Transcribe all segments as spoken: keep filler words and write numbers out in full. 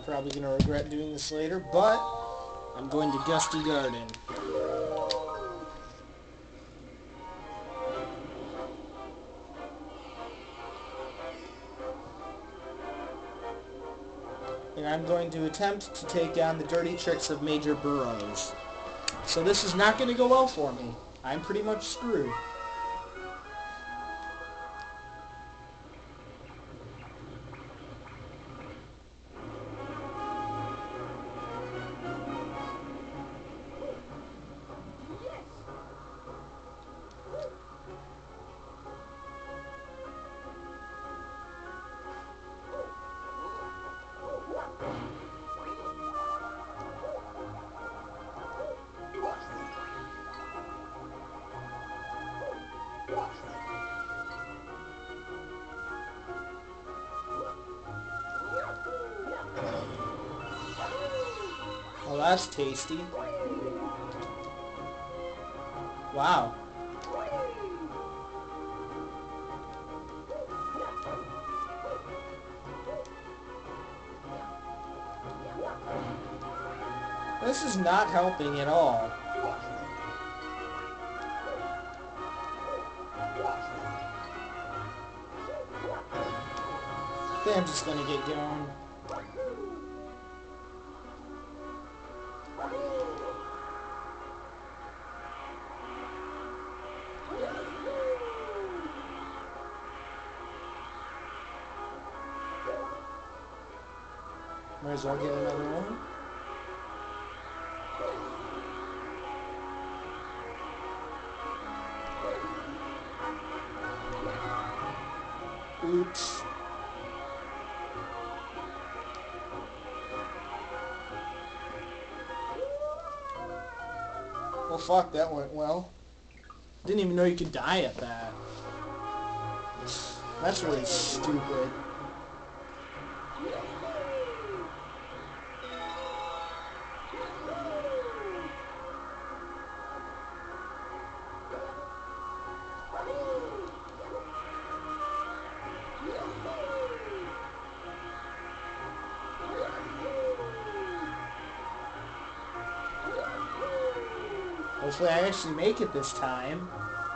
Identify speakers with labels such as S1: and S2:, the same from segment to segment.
S1: probably going to regret doing this later, but I'm going to Gusty Garden. And I'm going to attempt to take down the dirty tricks of Major Burrows. So this is not going to go well for me. I'm pretty much screwed. Well, that's tasty. Wow. This is not helping at all. I think I'm just gonna get going. Might as well get another one. Oops. Well, fuck, that went well. Didn't even know you could die at that. That's really stupid. Hopefully I actually make it this time.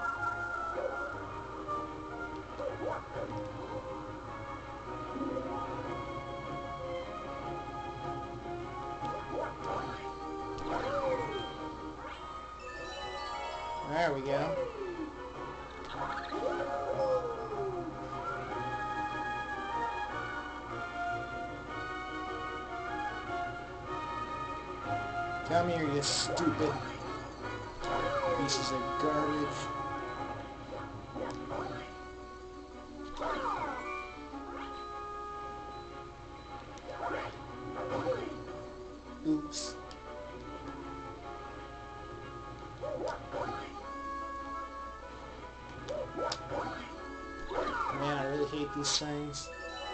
S1: There we go. Come here, you stupid pieces of garbage. Oops. Man, I really hate these things.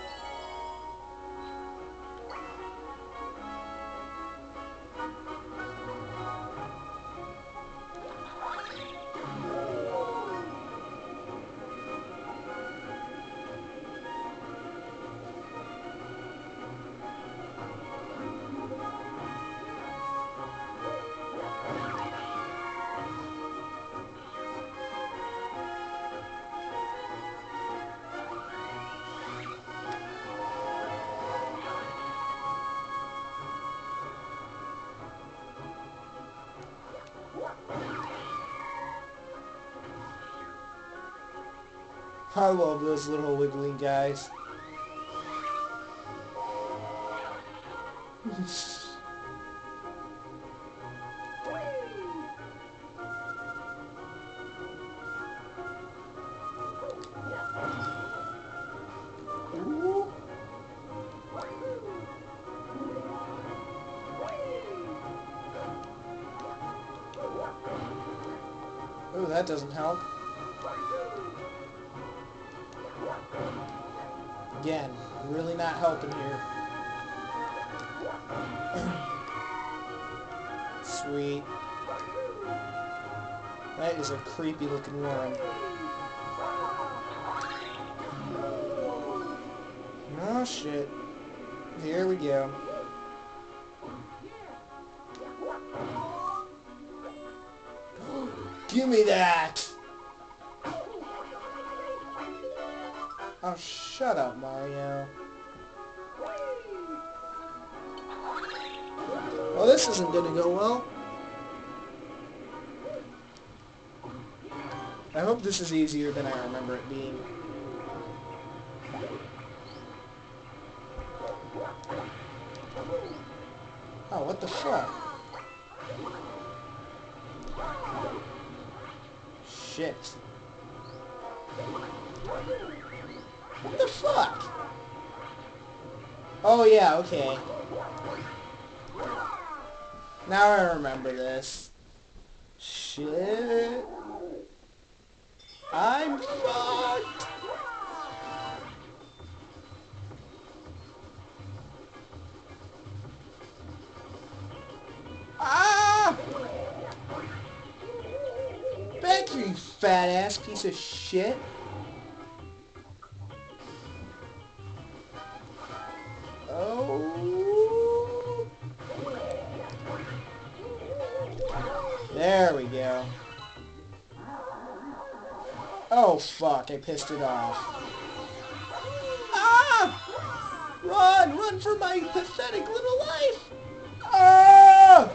S1: I love those little wiggling guys. Ooh. Ooh, that doesn't help. Again, really not helping here. Sweet. That is a creepy looking worm. Oh shit. Here we go. Give me that! Oh, shut up, Mario. Well, this isn't gonna go well. I hope this is easier than I remember it being. Oh, what the fuck? Shit. What the fuck? Oh yeah, okay. Now I remember this. Shit. I'm fucked. Ah! Back here, you fat ass piece of shit. Oh. There we go. Oh fuck, I pissed it off. Ah! Run! Run for my pathetic little life! Ah!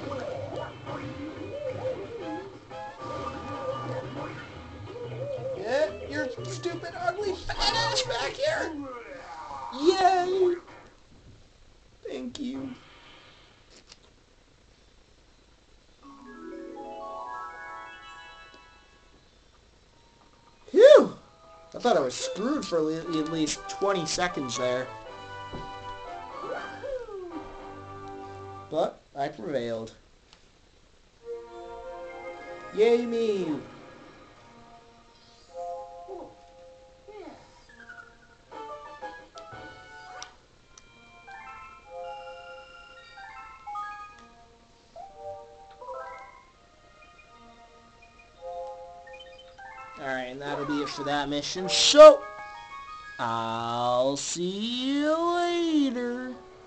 S1: Get your stupid, ugly, fat ass back here! Yay! Thank you. Phew! I thought I was screwed for at least twenty seconds there. But I prevailed. Yay me! Alright, and that'll be it for that mission. So, I'll see you later.